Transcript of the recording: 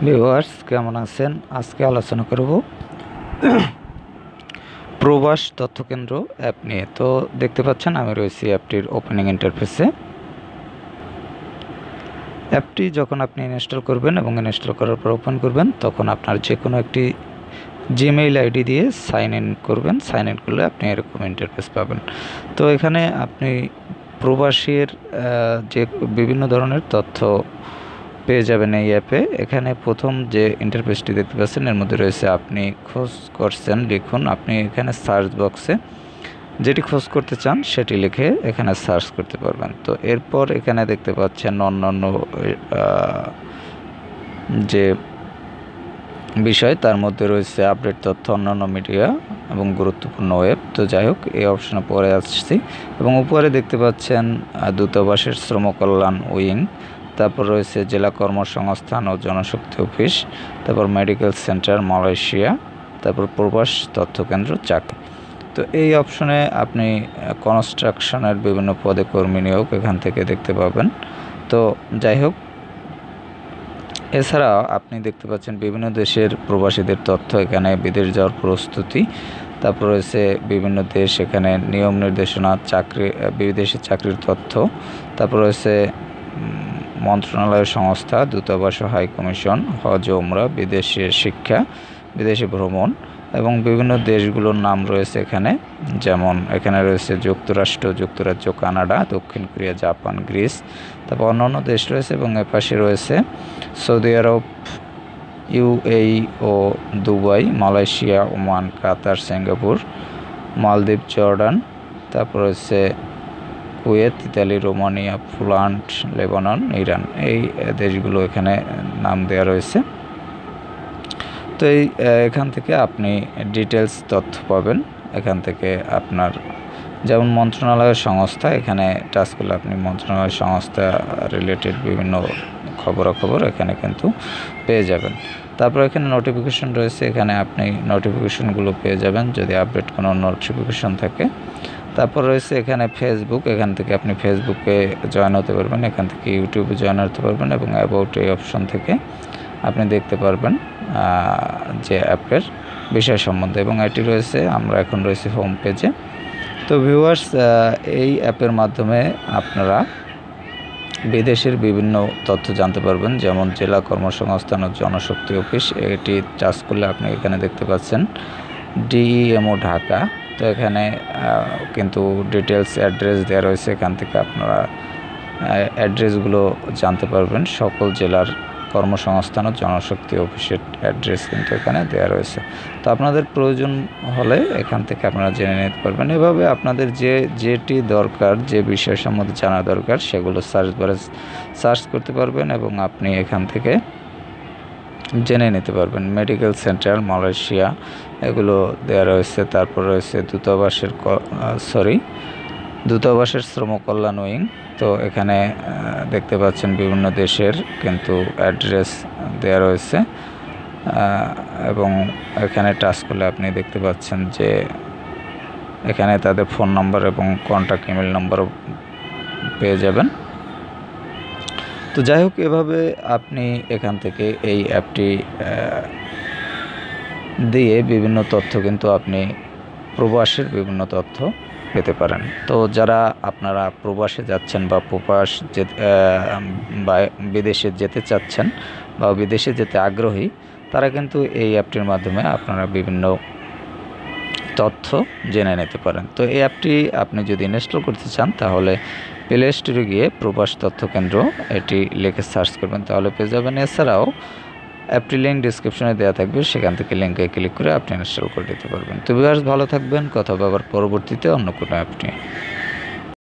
Viewers কেমন আছেন? আজকে আলোচনা করব প্রবাস তথ্য কেন্দ্র অ্যাপ নিয়ে। তো দেখতে পাচ্ছেন আমি রয়েছি অ্যাপটির ওপেনিং ইন্টারফেসে। অ্যাপটি যখন আপনি ইনস্টল করবেন এবং ইনস্টল করার পর ওপেন করবেন, তখন আপনার যে কোনো একটি জিমেইল আইডি দিয়ে সাইন ইন করবেন। সাইন ইন করলে আপনি এরকম ইন্টারফেস পাবেন। তো এখানে আপনি প্রবাসীর যে বিভিন্ন ধরনের তথ্য পেয়ে যাবেন এই অ্যাপে। এখানে প্রথম যে ইন্টারফেসটি দেখতে পাচ্ছেন, এর মধ্যে রয়েছে আপনি খোঁজ করছেন লিখুন। আপনি এখানে সার্চ বক্সে যেটি খোঁজ করতে চান সেটি লিখে এখানে সার্চ করতে পারবেন। তো এরপর এখানে দেখতে পাচ্ছেন অন্যান্য যে বিষয়, তার মধ্যে রয়েছে আপডেট তথ্য, অন্যান্য মিডিয়া এবং গুরুত্বপূর্ণ ওয়েব। তো যাই হোক, এই অপশনে পরে আসছি। এবং উপরে দেখতে পাচ্ছেন দূতাবাসের শ্রম কল্যাণ উইং, তারপর রয়েছে জেলা কর্মসংস্থান ও জনশক্তি অফিস, তারপর মেডিকেল সেন্টার মালয়েশিয়া, তারপর প্রবাস তথ্য কেন্দ্র চাকরি। তো এই অপশনে আপনি কনস্ট্রাকশনের বিভিন্ন পদে কর্মী নিয়োগ এখান থেকে দেখতে পাবেন। তো যাই হোক, এছাড়া আপনি দেখতে পাচ্ছেন বিভিন্ন দেশের প্রবাসীদের তথ্য, এখানে বিদেশ যাওয়ার প্রস্তুতি, তারপর রয়েছে বিভিন্ন দেশ, এখানে নিয়ম নির্দেশনা, চাকরি, বিদেশি চাকরির তথ্য, তারপর রয়েছে মন্ত্রণালয় সংস্থা, দূতাবাস, হাই কমিশন, হজ ও উমরা, বিদেশে শিক্ষা, বিদেশে ভ্রমণ এবং বিভিন্ন দেশগুলোর নাম রয়েছে এখানে। যেমন এখানে রয়েছে যুক্তরাষ্ট্র, যুক্তরাজ্য, কানাডা, দক্ষিণ কোরিয়া, জাপান, গ্রিস, তারপর অন্যান্য দেশ রয়েছে। এবং এপাশে রয়েছে সৌদি আরব, ইউএই ও Dubai, Malaysia, Oman, Qatar, Singapore, মালদ্বীপ, জর্ডান, তারপর রয়েছে Kuwait, Italy, Romania, Poland, Lebanon, Iran. এই দেশগুলো এখানে নাম দেওয়া রয়েছে। তো এখান থেকে আপনি ডিটেলস তথ্য পাবেন। এখান থেকে আপনার যেমন মন্ত্রণালয়ের সংস্থা, এখানে টাচ করলে আপনি মন্ত্রণালয় সংস্থা রিলেটেড বিভিন্ন খবরাখবর এখানে কিন্তু পেয়ে যাবেন। তারপর এখানে নোটিফিকেশন রয়েছে, এখানে আপনি নোটিফিকেশনগুলো পেয়ে যাবেন যদি আপডেট কোনো নোটিফিকেশন থাকে। তারপর রয়েছে এখানে ফেসবুক, এখান থেকে আপনি ফেসবুকে জয়েন হতে পারবেন, এখান থেকে ইউটিউবে জয়েন হতে পারবেন এবং অ্যাবাউট এই অপশন থেকে আপনি দেখতে পারবেন যে অ্যাপের বিষয় সম্বন্ধে। এবং এটি রয়েছে, আমরা এখন রয়েছে হোম পেজে। তো ভিউয়ার্স, এই অ্যাপের মাধ্যমে আপনারা বিদেশের বিভিন্ন তথ্য জানতে পারবেন, যেমন জেলা কর্মসংস্থান ও জনশক্তি অফিস। এটি টাচ করলে আপনি এখানে দেখতে পাচ্ছেন ডিইএমও ঢাকা। তো এখানে কিন্তু ডিটেলস অ্যাড্রেস দেওয়া রয়েছে, এখান থেকে আপনারা অ্যাড্রেসগুলো জানতে পারবেন। সকল জেলার কর্মসংস্থান ও জনশক্তি অফিসের অ্যাড্রেস কিন্তু এখানে দেওয়া রয়েছে। তো আপনাদের প্রয়োজন হলে এখান থেকে আপনারা জেনে নিতে পারবেন। এভাবে আপনাদের যেটি দরকার, যে বিষয় সম্বন্ধে জানা দরকার, সেগুলো সার্চ বারে সার্চ করতে পারবেন এবং আপনি এখান থেকে জেনে নিতে পারবেন। মেডিকেল সেন্টার মালয়েশিয়া এগুলো দেওয়া রয়েছে। তারপর রয়েছে দূতাবাসের শ্রম কল্যাণ উইং। তো এখানে দেখতে পাচ্ছেন বিভিন্ন দেশের কিন্তু অ্যাড্রেস দেওয়া রয়েছে এবং এখানে টাচ করলে আপনি দেখতে পাচ্ছেন যে এখানে তাদের ফোন নাম্বার এবং কন্ট্যাক্ট ইমেল নাম্বারও পেয়ে যাবেন। তো যাই হোক, এভাবে আপনি এখান থেকে এই অ্যাপটি দিয়ে বিভিন্ন তথ্য কিন্তু আপনি প্রবাসের বিভিন্ন তথ্য পেতে পারেন। তো যারা আপনারা প্রবাসে যাচ্ছেন বা বিদেশে যেতে চাচ্ছেন বা বিদেশে যেতে আগ্রহী, তারা কিন্তু এই অ্যাপটির মাধ্যমে আপনারা বিভিন্ন তথ্য জেনে নিতে পারেন। তো এই অ্যাপটি আপনি যদি ইনস্টল করতে চান, তাহলে প্লে স্টোরে গিয়ে প্রবাস তথ্য কেন্দ্র এটি লিখে সার্চ করবেন, তাহলে পেয়ে যাবেন। এছাড়াও অ্যাপটি লিঙ্ক ডিসক্রিপশনে দেওয়া থাকবে, সেখান থেকে লিঙ্কে ক্লিক করে আপনি ইনস্টল করে দিতে পারবেন। তো ভিউয়ার্স, ভালো থাকবেন, কথা হবে আবার পরবর্তীতে অন্য কোনো অ্যাপ নিয়ে।